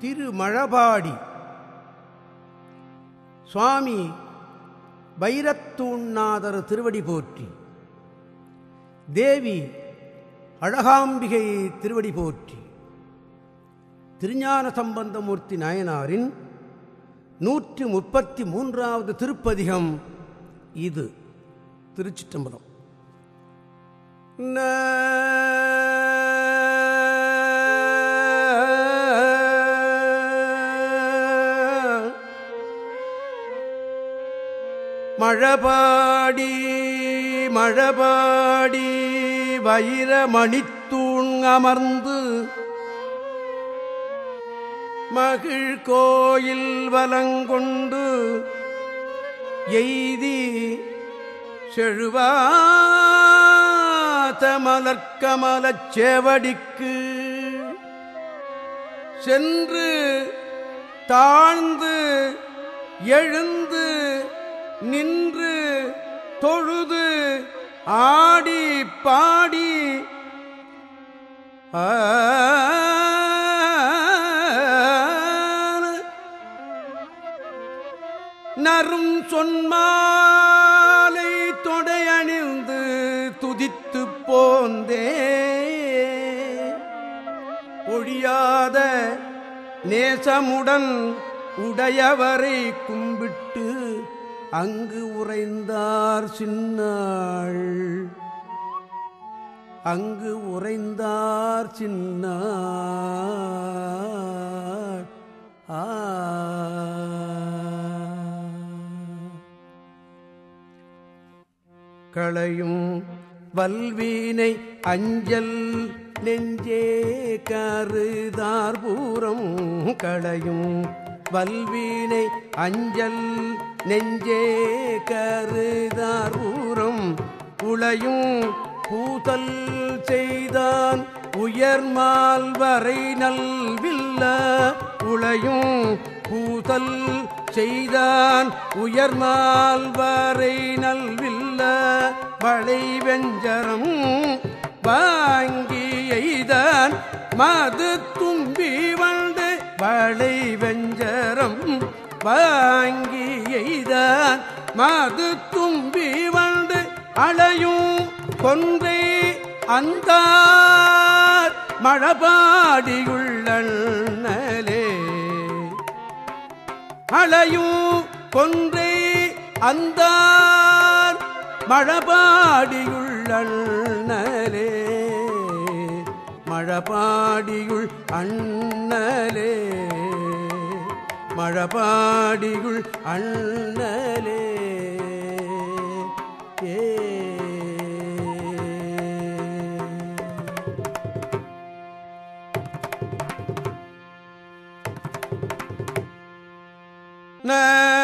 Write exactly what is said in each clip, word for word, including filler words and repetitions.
திருமழபாடி சுவாமி வைரத்தூண்ணாதர் திருவடி போற்றி, தேவி அழகாம்பிகை திருவடி போற்றி. திருஞான சம்பந்தமூர்த்தி நாயனாரின் நூற்றி முப்பத்தி மூன்றாவது திருப்பதிகம் இது. திருச்சிற்றம்பலம். மழபாடி மழபாடி வைரமணித்தூண் அமர்ந்து மகிழ் கோயில் வலங்கொண்டு எய்தி செழுவாத மலர்க்கமலச் சேவடிக்கு சென்று தாழ்ந்து எழுந்து நின்று தொழுது ஆடி பாடி நரும் சொன்மாலை தொடையணிந்து துதித்து போந்தே ஒழியாத நேசமுடன் உடையவரை கும்பிட்டு அங்கு உறைந்தார் சின்னாள் அங்கு உறைந்தார் சின்னாள். ஆ களையும் வல்வீனை அஞ்சல் நெஞ்சே கருதார் பூரம் களையும் வல்வீனை அஞ்சல் நெஞ்சே கருதார் பூரம் உளையும் பூதல் செய்தான் உயர்மால் வரை நல்வில்ல உளையும் பூதல் செய்தான் உயர்மால் வரை நல்வில்ல வளை வெஞ்சரம் வாங்கி எய்தான் மது தும்பி வண்டு வளை வெஞ்சரம் வாங்கி எய்தான் மது தும்பி வண்டு அளையும் கொன்றை அந்தார் மழபாடியுள்ளே அளையும் கொன்றை அந்தார் மழபாடியுள்ளே மழபாடியுள் அண்ணலே மழபாடியுள் அண்ணலே. ஏ ந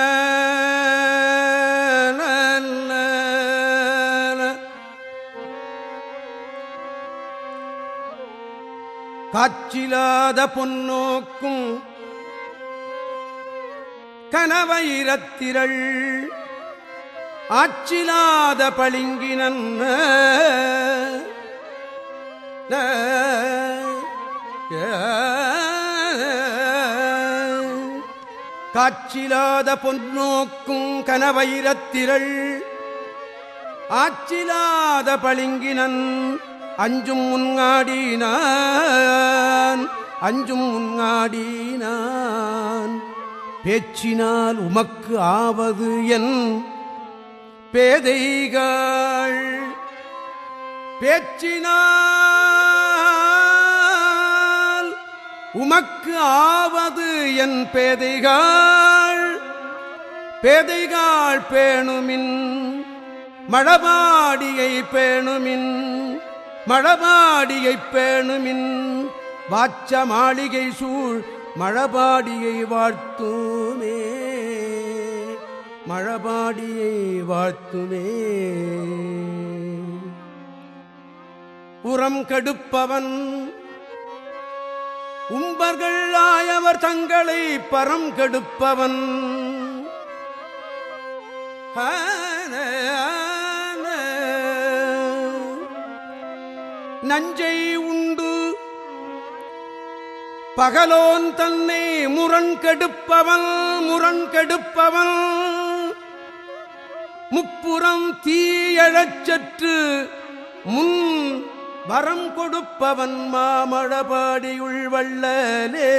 காச்சிலாத பொன்னோக்கும் கனவயிரத்திரள் ஆச்சிலாத பளிங்கினன் காச்சிலாத பொன்னோக்கும் கனவயிரத்திரள் ஆச்சிலாத பளிங்கினன் அஞ்சும் முன்காடினான் அஞ்சும் முன்காடினான் பேச்சினால் உமக்கு ஆவது என் பேதைகள் பேச்சினால் உமக்கு ஆவது என் பேதைகள் பேதைகள் பேணுமின் மழபாடியை பேணுமின் மழபாடியை பேணுமின் வாச்ச மாளிகை சூழ் மழபாடியை வாழ்த்துமே மழபாடியை வாழ்த்துமே. உரம் கெடுப்பவன் உம்பர்கள் ஆயவர் தங்களை பரம் கெடுப்பவன் நஞ்சை உண்டு பகலோன் தன்னை முரண் கெடுப்பவன் முரண் கெடுப்பவன் முப்புறம் தீயழச்சற்று முன் வரம் கொடுப்பவன் மாமழபாடியுள் வள்ளலே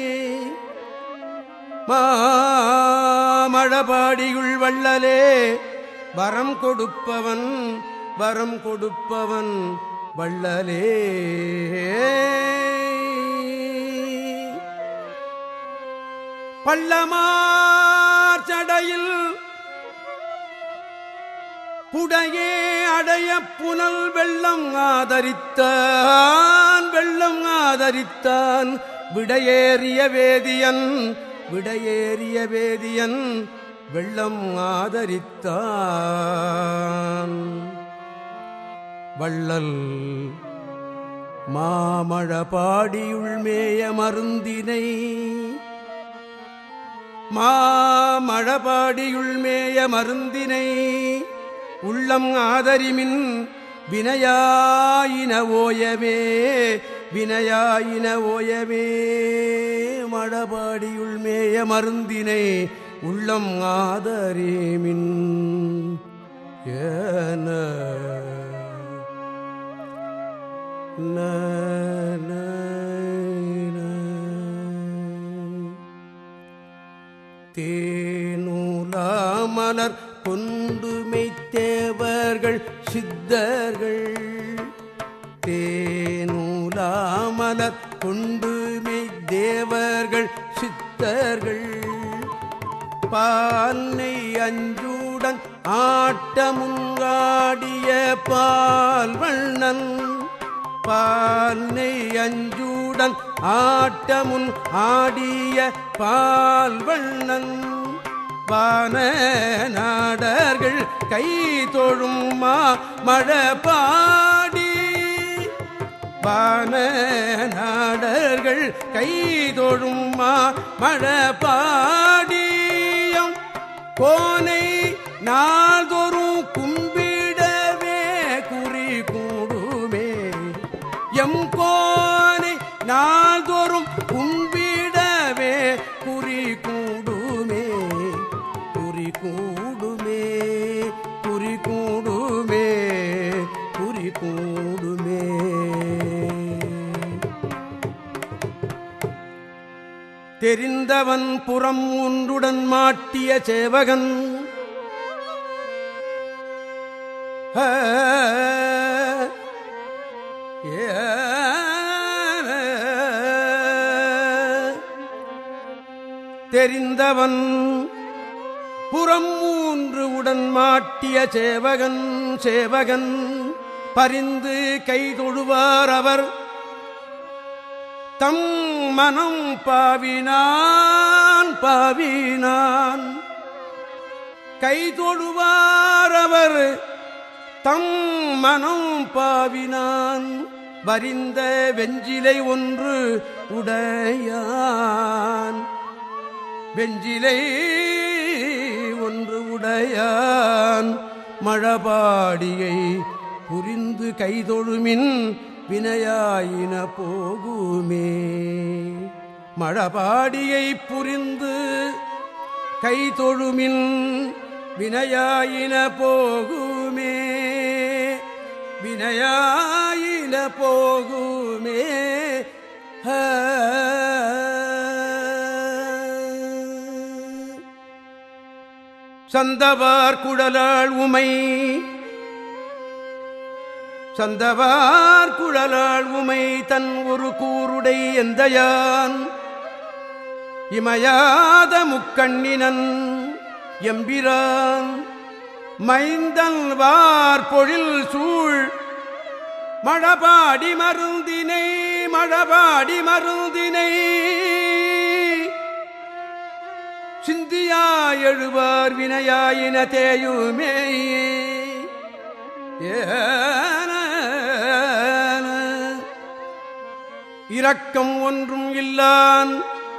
மாமழபாடியுள் வள்ளலே வரம் கொடுப்பவன் வரம் கொடுப்பவன் வள்ளலே. பள்ளமார் சடையில் புடையே அடைய புனல் வெள்ளம் ஆதரித்தான் வெள்ளம் ஆதரித்தான் விடையேறிய வேதியன் விடையேறிய வேதியன் வெள்ளம் ஆதரித்தான். வள்ளல் மாமழபாடியுள் மேய மருந்தினை மாமழபாடியுள் மேய மருந்தினை உள்ளம் ஆதரிமின் வினையாயின ஓயவே வினையாயின ஓயவே மழபாடியுள் மேய மருந்தினை உள்ளம் ஆதரிமின். ஏன தேனூலாமலர் கொண்டு மெய்த்தேவர்கள் சித்தர்கள் தேனூலாமலர் கொண்டு மெய்த்தேவர்கள் சித்தர்கள் பால்னை அஞ்சுடன் ஆட்டமுங்காடிய பால்வண்ணன் பால்னை அஞ்சுடன் ஆட்டமுன் ஆடிய பால்வண்ணன் வான நாடர்கள் கை தொழும் மா மழபாடி வான நாடர்கள் கை தொழும் மா மழபாடியம் கோனை நாள்தோறும் கும்பிடவே குறி கூடுமே எம் கோனை நாள்தோறும் கும்பிடவே குறி கூடுமே குறி கூடுமே குறி கூடுமே குறி கூடுமே. தெரிந்தவன் புறம் ஒன்றுடன் மாட்டிய சேவகன் தெரிந்தவன் புறம் மூன்று உடன் மாட்டிய சேவகன் சேவகன் பரிந்து கை தொழுவார் அவர் தம் மனம் பாவினான் பாவினான் கை தொழுவார் அவர் தம் மனம் பாவினான் வரிந்த வெஞ்சிலை ஒன்று உடையான் வெஞ்சிலை ஒன்று உடையான் மழபாடியை புரிந்து கைதொழுமின் வினையாயின போகுமே மழபாடியை புரிந்து கைதொழுமின் வினையாயின போகுமே வினையாயின போகுமே. சந்தவார் குழலாள் உமை சந்தவார் குழலாள் உமை தன் ஒரு கூருடை எந்தையான் இமையாத முக்கண்ணினன் எம்பிரான் மைந்தன் வார் பொழில் சூழ் மழபாடி மருந்தினை மழபாடி மருந்தினை சிந்தியா எழுவார் வினையாயின தேயுமே. இரக்கம் ஒன்றும் இல்லான்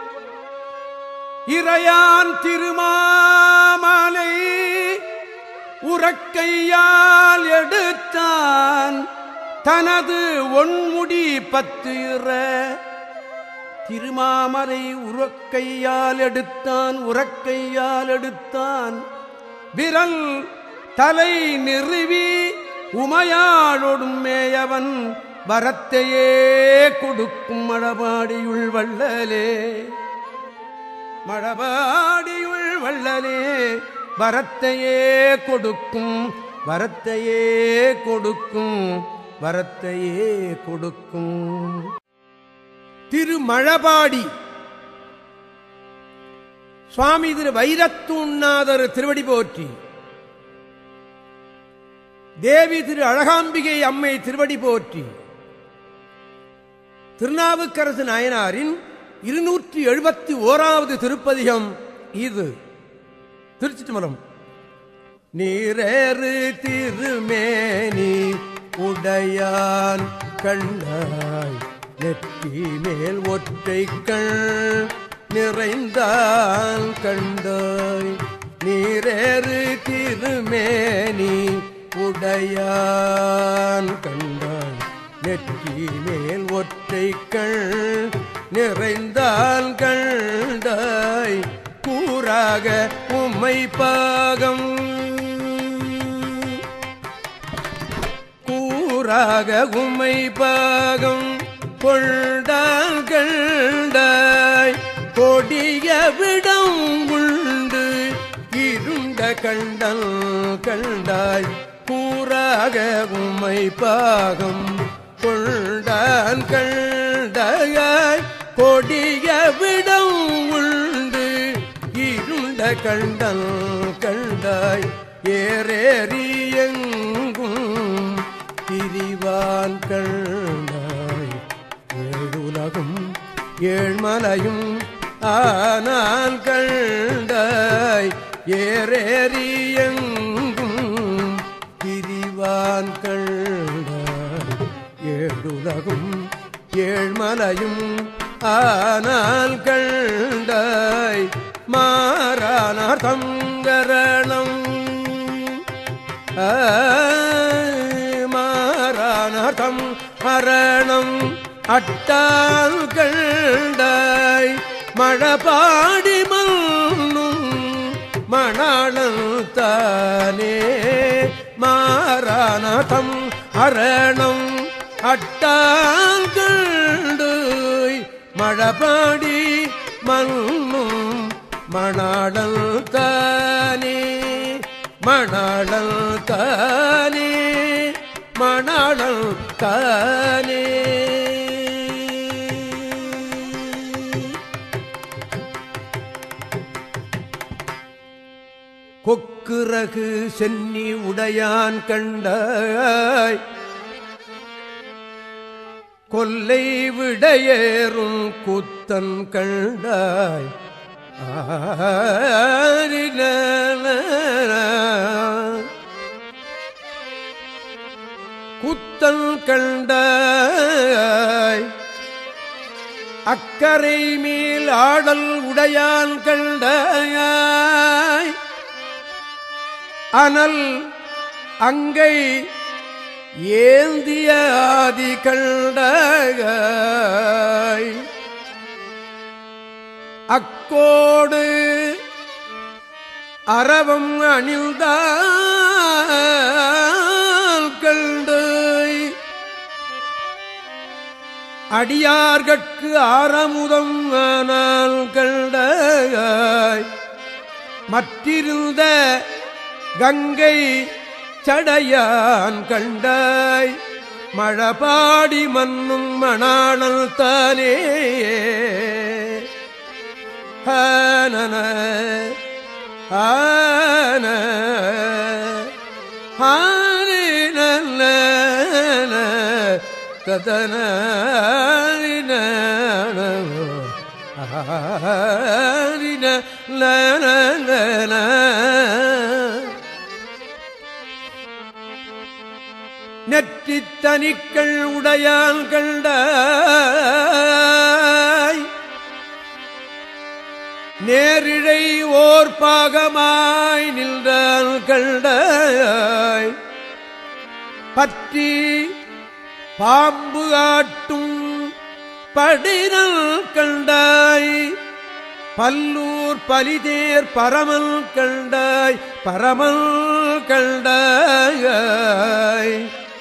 இறையான் திருமாமலை உறக்கையால் எடுத்தான் தனது ஒன்முடி பத்து இற திருமாமலை உரக்கையால் எடுத்தான் உரக்கையால் எடுத்தான் விரல் தலை நிறுவி உமையாளொடும் மேயவன் வரத்தையே கொடுக்கும் மழபாடியுள் வள்ளலே மழபாடியுள் வள்ளலே வரத்தையே கொடுக்கும் வரத்தையே கொடுக்கும் வரத்தையே கொடுக்கும். திருமழபாடி சுவாமி திரு வைரத்துண்ணாதர் திருவடி போற்றி. தேவி திரு அழகாம்பிகை அம்மை திருவடி போற்றி. திருநாவுக்கரசு நாயனாரின் இருநூற்றி எழுபத்தி ஓராவது திருப்பதிகம் இது. திருச்சிற்றம்பலம். நீரேறு திருமேனி உடையான் கண்டாய் நெற்றி மேல் ஒற்றைக்கள் நிறைந்தான் கண்டாய். நீரேறு திருமேனி உடையான் கண்டாய் நெற்றி மேல் ஒற்றைக்கள் நிறைந்தான் கண்டாய். கூறாக உம்மை பாகம் கூறாக உம்மை பாகம் கொண்டான் கண்டாய். கொடிய விடம் உண்டு இருண்ட கண்டல் கண்டாய். கூறாக உம்மை பாகம் கொண்டான் கண்டாய். கொடிய விடம் உண்டு இருண்ட கண்டல் கண்டாய். ஏறேறி எங்கும் திரிவான் கண்டாய். ஏழுலகும் ஏழ்மலையும் ஆனால் கண்டாய். ஏறேறி எங்கும் திரிவான் கண்டாய். ஏழுலகும் ஏழ்மலையும் ஆனால் கண்டாய். மாறானார் தங்கரணம் மாறானார் தம் அரணம் அட்டால் கண்டாய். மழபாடி மண்ணும் மணாளன் தானே. மாறானார் தம் அரணம் அட்டால் கண்டாய். மழபாடி மண்ணும் மணாளன் தானே. மணாளன் தானே மணாளன் தானே. கொக்குரகு சென்னி உடையான் கண்டாய். கொல்லை விடையேறும் கூத்தன் கண்டாய். கூத்தன் கண்டாய். அக்கரை மேல் ஆடல் உடையான் கண்டாய். அனல் அங்கை ஏந்திய ஆதி கண்டாய். அக்கோடு அரவம் அணிந்தால் கண்டாய். அடியார்கட்கு ஆரமுதம் ஆனால் கண்டாய். மற்றிருந்த கங்கை சடையான் கண்டாய். மழபாடி மண்ணும் மணாளன் தானே. ஆனன ஆன ஆன கதன நெற்றித் தனிக்கள் உடையான் கண்டாய். நேரிழை ஓர் பாகமாய் நின்றான் கண்டாய். பற்றி பாம்பு ஆட்டும் படினல் கண்டாய் பல்லூர் பலிதேர் பரமல் கண்டாய் பரமல் கண்டாய்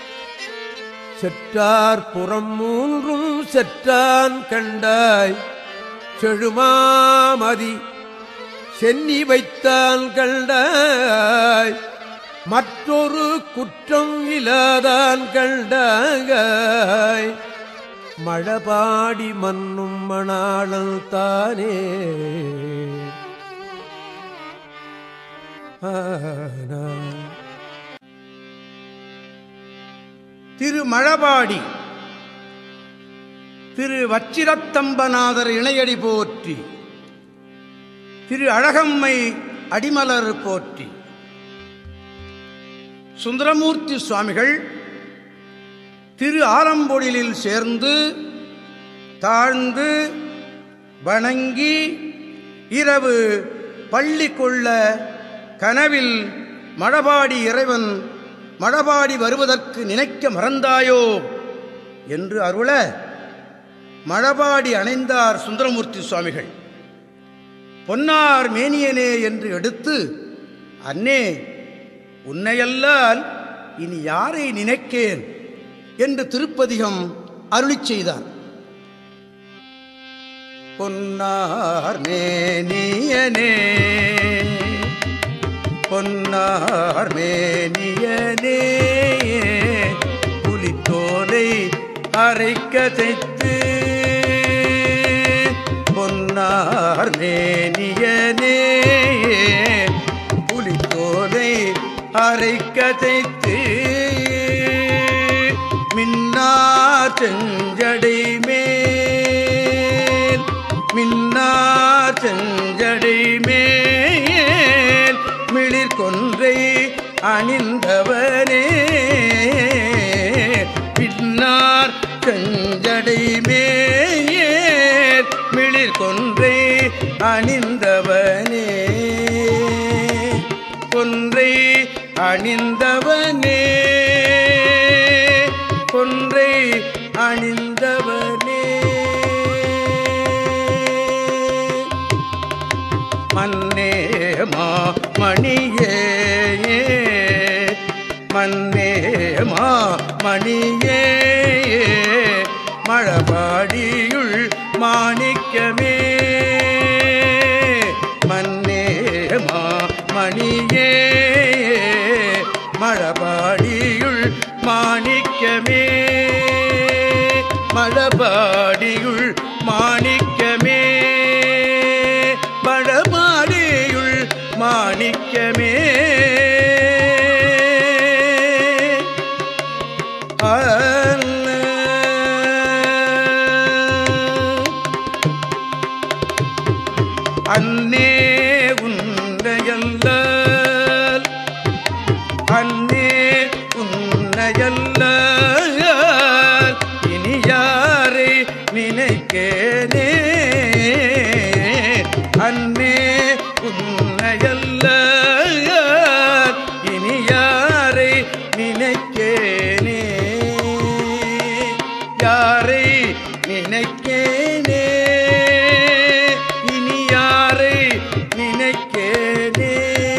செற்றார் புறம் மூன்றும் செற்றான் கண்டாய் செழுமாமதி சென்னி வைத்தான் கண்டாய் மற்றொரு குற்றம் இல்லாதான் கண்டாய் மழபாடி மன்னும் மணாளன் தானே. திரு மழபாடி திரு வச்சிரத்தம்பநாதர் இணையடி போற்றி, திரு அழகம்மை அடிமலர் போற்றி. சுந்தரமூர்த்தி சுவாமிகள் திரு ஆலம்பொழிலில் சேர்ந்து தாழ்ந்து வணங்கி இரவு பள்ளி கொள்ள கனவில் மழபாடி இறைவன் மழபாடி வருவதற்கு நினைக்க மறந்தாயோ என்று அருள மழபாடி அணைந்தார் சுந்தரமூர்த்தி சுவாமிகள். பொன்னார் மேனியனே என்று எடுத்து, அன்னே உன்னையல்லால் இனி யாரை நினைக்கேன் என்று திருப்பதிகம் அருளிச் செய்தார். பொன்னார் மேனியனே பொன்னார் மேனியனே புலித்தோலை அரைக்க தைத்து, பொன்னார் மேனியனே புலித்தோலை அரைக்க தைத்து, மின்னார் செஞ்சடை மேல் மின்னார் செஞ்சடை மேல் மிளிர் கொன்றை அணிந்தவனே, பின்னார் செஞ்சடை மேல் மிளிர் கொன்றை அணிந்தவனே, கொன்றை அணிந்தவனே கொன்றை அணிந்தவனே. மன்னே மா மணியே மன்னே மா மணியே மழபாடியுள் மாணிக்கமே, மன்னே மா மணியே மழபாடியுள் மாணிக்கமே, மழபாடியுள் மாணிக்கமே, மழபாடியுள் மாணிக்கமே. அன்னே உன்னையல்லால் அன்னே உன்னையல்லால் இனி யாரை நினைக்கேனே, அன்னே உன்னையல்லால் இனி யாரை நினைக்கேனே, யாரை நினைக்கேனே இனி யாரை நினைக்கேனே.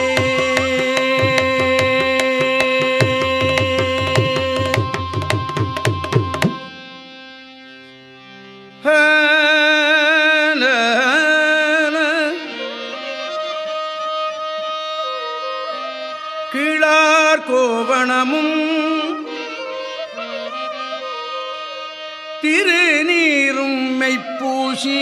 கீழார் கோவணமும் திருநீரும் மெய்ப்பூசி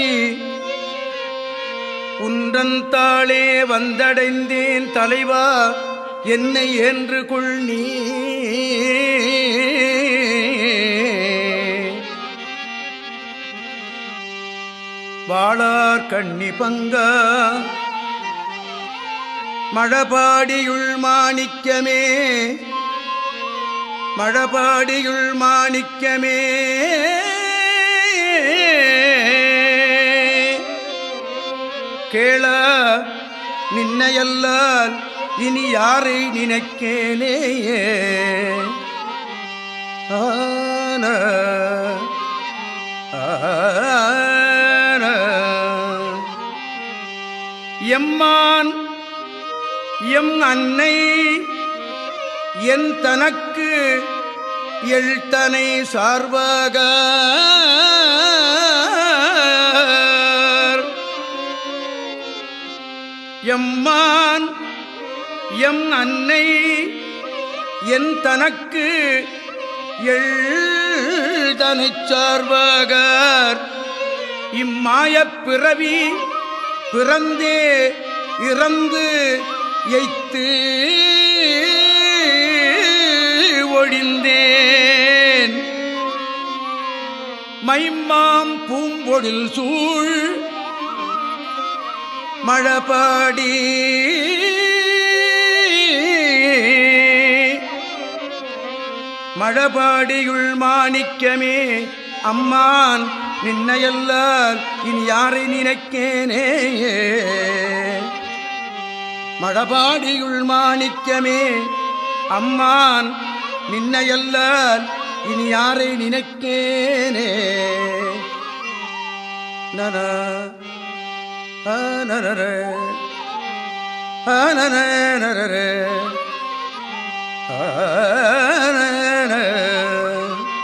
உன்றந்தாளே வந்தடைந்தேன் தலைவா என்னை என்று கொள் நீ, வாளார் கண்ணி பங்கா மழபாடியுள் மாணிக்கமே மழபாடியுள் மாணிக்கமே, கேளா நின்னையல்லால் இனி யாரை நினைக்கேனே, ஆன ஆ எம்மான் எம் அன்னை என் தனக்கு எழுத்தனை சார்பாக எம்மான் எம் அன்னை என் தனக்கு எழுதனை சார்பாக இம்மாயப் பிறவி பிறந்தே இறந்து எய்த்து ஒழிந்தேன் மைம்மாம் பூம்பொழில் சூழ் மழபாடி மழபாடியுள் மாணிக்கமே அம்மான் நின்னையல்லால் இனி யாரை நினைக்கேனே மழபாடியுள் மாணிக்கமே அம்மான் நின்னையல்லால் இனி யாரை நினைக்கேனே நன நர நர